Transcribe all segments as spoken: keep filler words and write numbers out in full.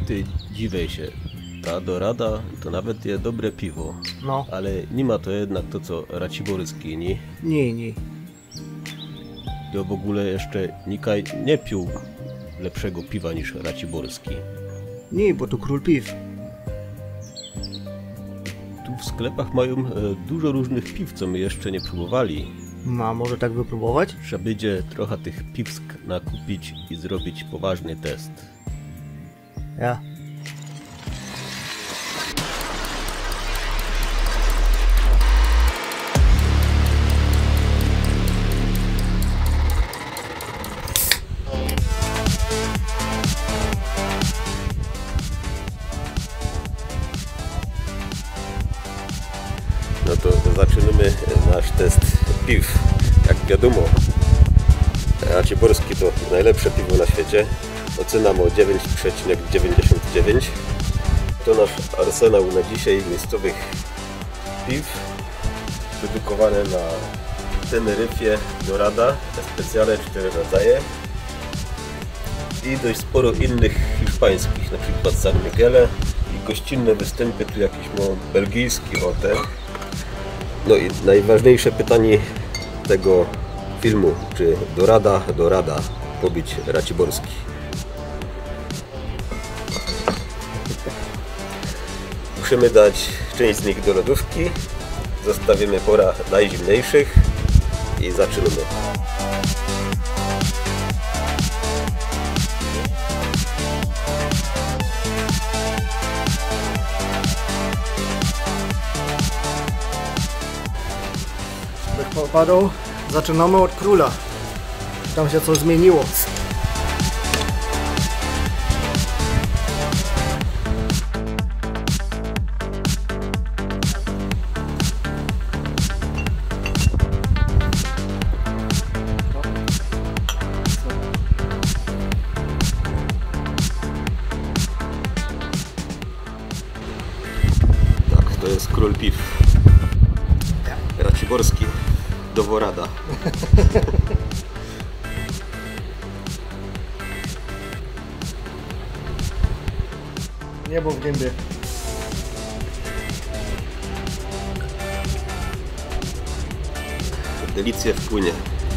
Ty dziwej się. Ta Dorada to nawet je dobre piwo. No. Ale nie ma to jednak to co Raciborski, nie? Nie, nie. Ja w ogóle jeszcze nikaj nie pił lepszego piwa niż Raciborski. Nie, bo to król piw. Tu w sklepach mają e, dużo różnych piw, co my jeszcze nie próbowali. No, a może tak wypróbować? Trzeba będzie trochę tych piwsk nakupić i zrobić poważny test. Ja. No to zaczynamy nasz test piw. Jak wiadomo, Raciborski to najlepsze piwo na świecie. Ocena ma dziewięć przecinek dziewięćdziesiąt dziewięć. To nasz arsenał na dzisiaj miejscowych piw. Produkowane na Teneryfie, Dorada, specjalne cztery rodzaje. I dość sporo innych hiszpańskich, na przykład San Miguele. I gościnne występy, tu jakiś ma belgijski hotel. No i najważniejsze pytanie tego filmu, czy Dorada, Dorada pobić Raciborski? Musimy dać część z nich do lodówki, zostawimy pora najzimniejszych i zaczynamy. Popadał. Zaczynamy od króla. Tam się coś zmieniło. Tak, to jest król piw. Raciborski. Dorada. Niebo w gębie. Delicje wpłynie.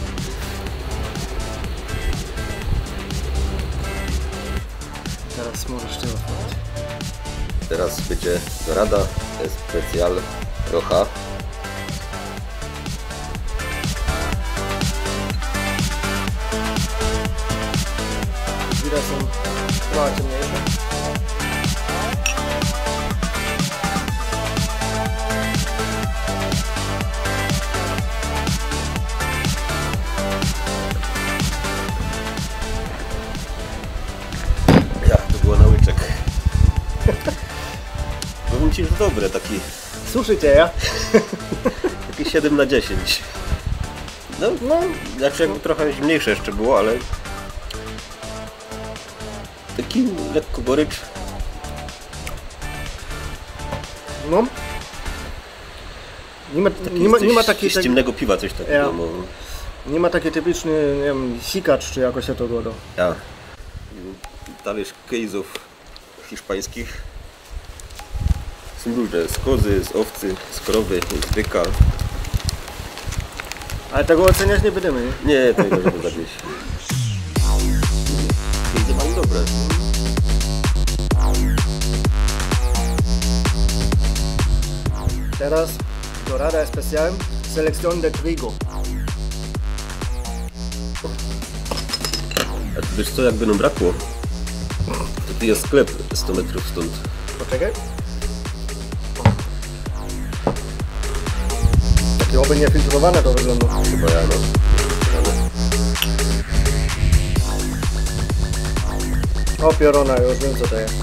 Teraz możesz cię otworzyć. Teraz będzie Dorada Especial Roja. Widać są trochę ciemniejsze. Ja, to było na łyczek. Powiem ci, że dobre, taki, Słyszycie, ja? taki siedem na dziesięć. No, no, znaczy jakby trochę zimniejsze jeszcze było, ale taki lekko gorycz. No. Nie ma, nie ma, nie ma takiej... Z ciemnego piwa coś takiego. Ja. No. Nie ma taki typiczny, nie wiem, sikacz czy jakoś się to goda. Ja. Talerz case'ów hiszpańskich. Są różne, z kozy, z owcy, z krowy, z byka. Ale tego oceniać nie będziemy, nie? Nie, to nie możemy zawieść. Widzę, mam dobre. Teraz Dorada Especial Selección de Trigo. A ty wiesz co, jakby nam brakło? To tu jest sklep sto metrów stąd. Poczekaj. Takie oby niefiltrowane to wygląda. Chyba ja, no. O, piorona, już wiem co to jest.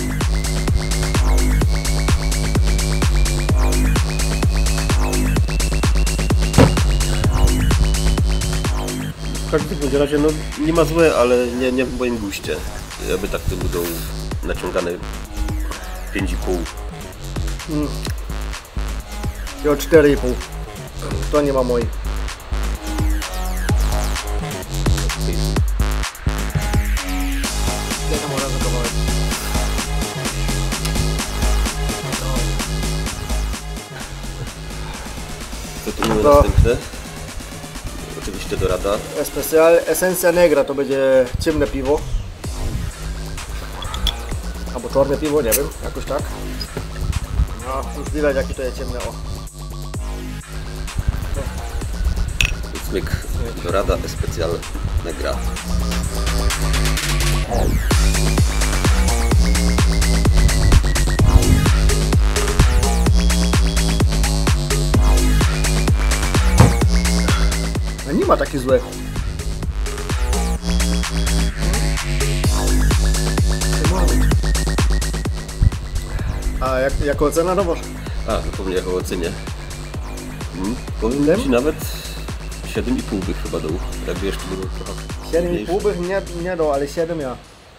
W każdym razie no, nie ma złe, ale nie, nie w moim guście. Ja by tak to będą naciągane pięć i pół. Mm. Ja cztery i pół. To nie ma moich. Ja tam razem kawałek. Gotujemy To- następne. Oczywiście dorada. Especial Esencia Negra to będzie ciemne piwo. Albo czarne piwo, nie wiem, jakoś tak. No, już widać jakie to jest ciemne, o. Smyk. Dorada Especial Negra. No nie ma takie złe. A jak, jako ocena, no może? A, zapomniałem o ocenie. Hmm. Powiem Ile? Ci nawet siedem i pół bych chyba dał. Jakby jeszcze było trochę siedem i pół mniejsze. bych nie, nie dał, ale siedem ja.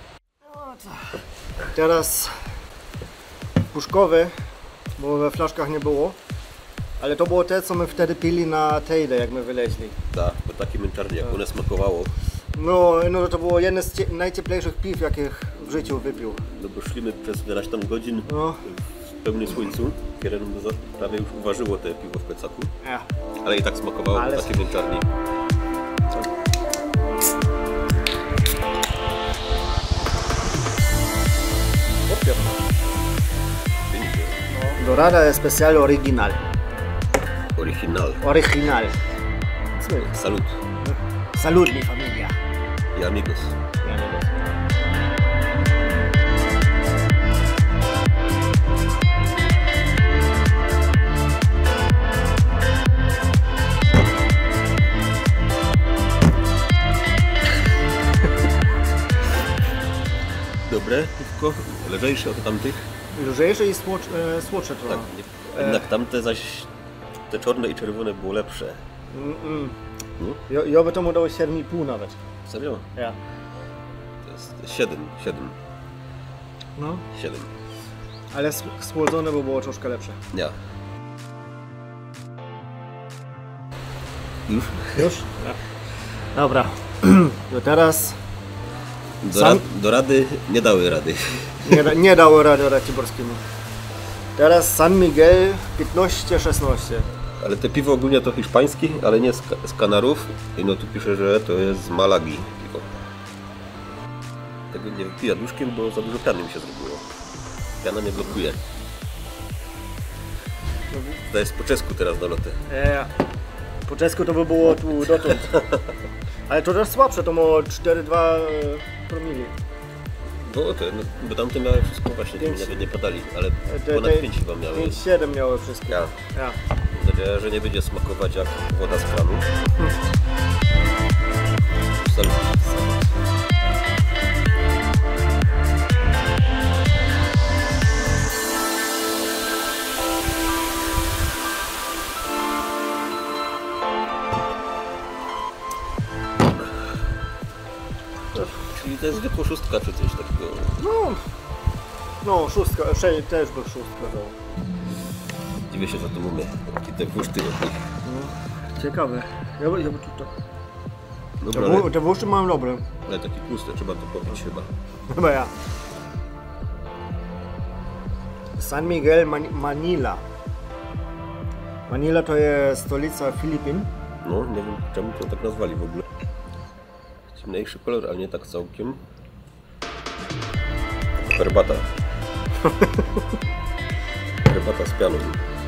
Teraz puszkowe, bo we flaszkach nie było. Ale to było te, co my wtedy pili na Tejdę, jak my wyleźli. Tak, bo takie męczarnie, jak one smakowało. No, no to było jedne z cie- najcieplejszych piw, jakich w życiu wypił. No bo szliśmy przez ileś tam godzin No. w pełnym słońcu. Kiedy prawie już uważyło te piwo w plecaku. Ja. Ale i tak smakowało, Ale bo takie męczarnie. Dorada Especial Original. Original. Original. Salud. Salud, mi familia. Y amigos. Dobre piwko, lżejsze od tamtych. Lżejsze i słodsze, e, słodsze trochę. Tak, nie, jednak tamte zaś, te czarne i czerwone było lepsze. Mm, mm. No? Ja, ja by to mu dał siedem i pół nawet. Serio? Ja. To jest siedem, siedem, No. siedem. Ale s- słodzone by było troszkę lepsze. Ja. Już? Już? Ja. Dobra. To teraz Do, Sam- rad, do rady nie dały rady. nie, da, nie dało rady Raciborskiemu. Teraz San Miguel piętnaście szesnaście. Ale te piwo ogólnie to hiszpańskie, ale nie z, Ka- z Kanarów. I no tu pisze, że to jest z Malagi piwo. Tego nie wypija duszkiem, bo za dużo piany mi się zrobiło. Piana nie blokuje. To jest po czesku teraz na lotę. Ja. Po czesku to by było tu dotąd. Ale to też słabsze, to ma cztery przecinek dwa promili. No to, no, bo tamte miały wszystko właśnie, to mi Pięć. nawet nie podali, ale Te- ponad te- pięć chyba miały. pięć siedem miały wszystkie. Ja. Ja. Mam nadzieję, że nie będzie smakować jak woda z kranu. Salut. Czyli to jest zwykła szóstka czy coś takiego. No, no szóstka, sze- też by szóstka dał. Dziwię się za to umie. Jakie te wuszty jakieś. No, ciekawe. Ja by, ja by tu to... Dobra, Te, ale, wó- te włoszczy mają dobre. ale takie tłuste, trzeba to popić chyba. Chyba ja. San Miguel Man Manila. Manila to jest stolica Filipin. No, nie wiem czemu to tak nazwali w ogóle. Ciemniejszy kolor, ale nie tak całkiem. Herbata. Herbata z pianą.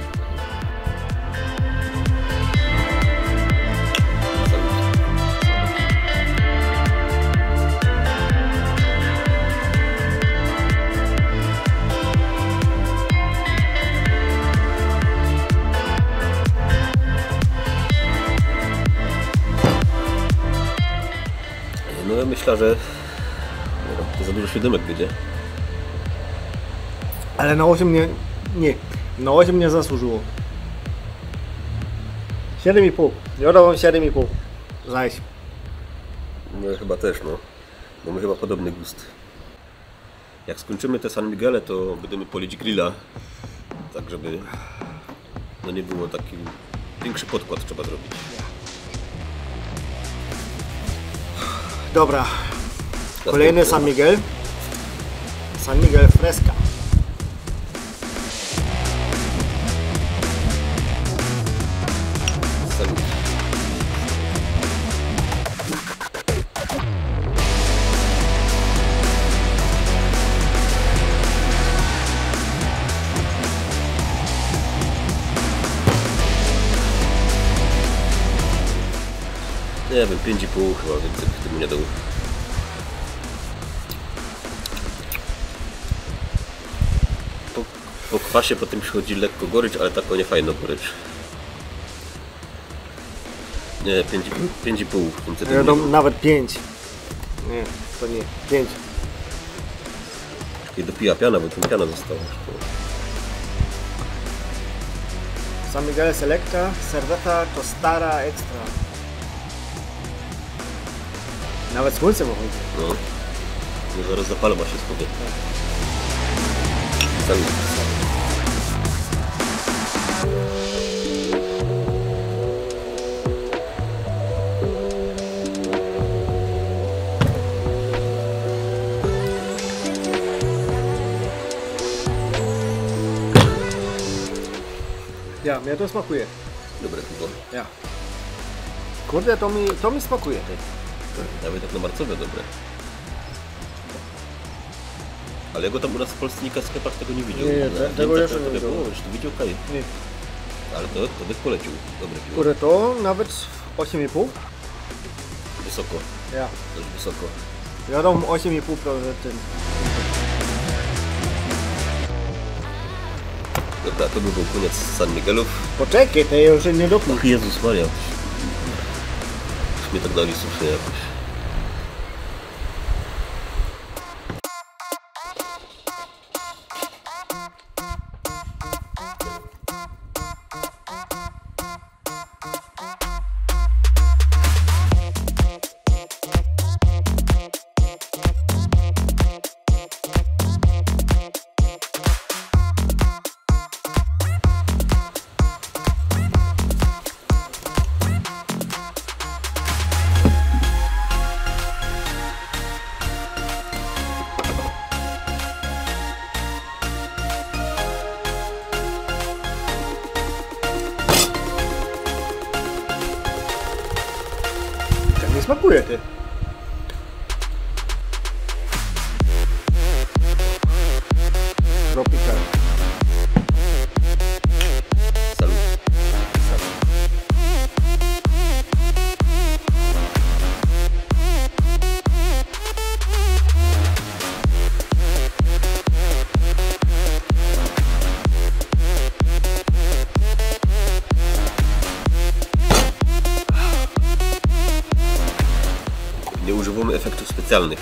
No ja myślę, że to za dużo siódemek będzie. Ale na osiem nie... Nie. Na osiem nie zasłużyło. siedem i pół. Ja dałem siedem i pół. Zaś. No ja chyba też, no. Mamy chyba podobny gust. Jak skończymy te San Miguele, to będziemy polić grilla. Tak, żeby no nie było taki większy podkład trzeba zrobić. Dobra. Kolejny San Miguel. San Miguel Fresca. Nie wiem, pięć i pół chyba, więcej w tym nie dał. Po, po kwasie potem przychodzi lekko gorycz, ale taką niefajną gorycz. Nie, pięć i pół. Ja dam nawet pięć. Nie, to nie, pięć. I dopija piana, bo tam piana została. San Miguel Selecta, Cerveza Tostara Extra. Nawet słońce wychodzi. No. No zaraz zapalę ma się z powietrza. Salut. Ja, mnie to smakuje. Dobre piwo. Ja. Kurde, to mi, to mi smakuje. Ty. Nawet tak na marcowe dobre. Ale ja go tam u nas w Polsce nikt w sklepach tego nie widział. Nie, nie, na, tego na, jeszcze na, nie widział. Już to widział Kaj. Nie. Ale to, to bych polecił. Dobre piwo. Kurde, to nawet osiem i pół. Wysoko. Ja. Dość wysoko. Ja dam osiem i pół procent. Dobra, to by był koniec San Miguelów. Poczekaj, to ja już nie dopnę. Ach, Jezus Maria. Już mnie tak dali słusznie jakoś. Nie smakuje, ty. Tropical. Salut. Nie używamy efektów specjalnych.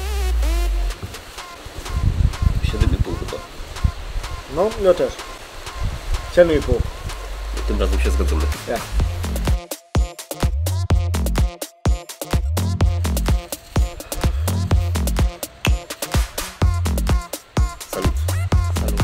siedem i pół chyba. No, ja też. siedem i pół. Tym razem się zgadzamy. Ja. Salut. Salut.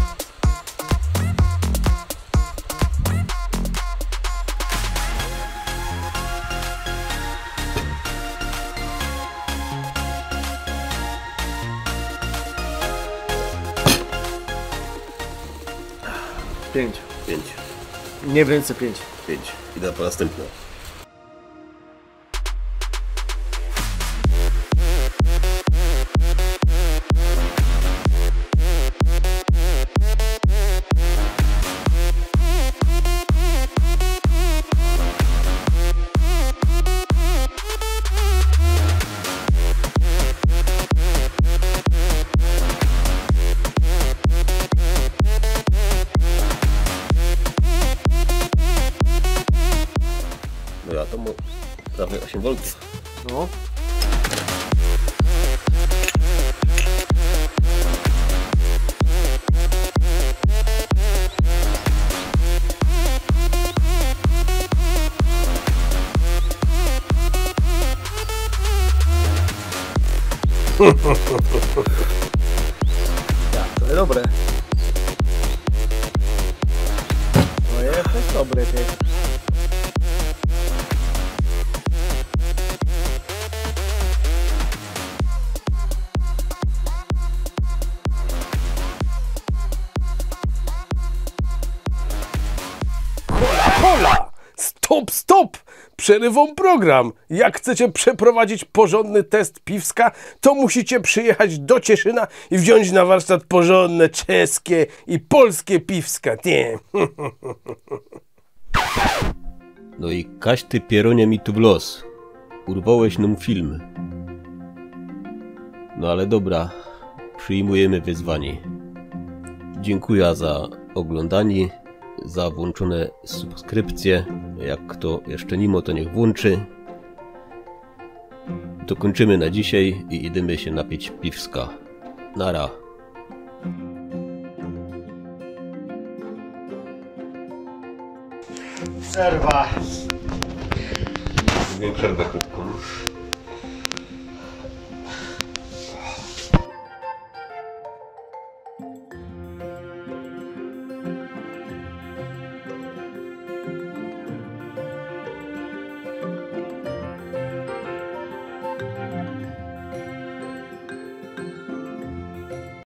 Pięć. pięć. Nie więcej pięć. pięć. Idę po następne. No ja to mu prawie osiem voltów. No. Ja, to jest dobre. To jest też dobre, ty. Hola! Stop, stop! Przerywam program. Jak chcecie przeprowadzić porządny test piwska, to musicie przyjechać do Cieszyna i wziąć na warsztat porządne czeskie i polskie piwska. Nie. No i kaś ty pieronie mi tu w los. urwałeś nam film. No ale dobra, przyjmujemy wyzwanie. Dziękuję za oglądanie, za włączone subskrypcje. Jak kto jeszcze nie ma, to niech włączy. To kończymy na dzisiaj i idziemy się napić piwska. Nara. Przerwa. Zrobię przerwę krótką.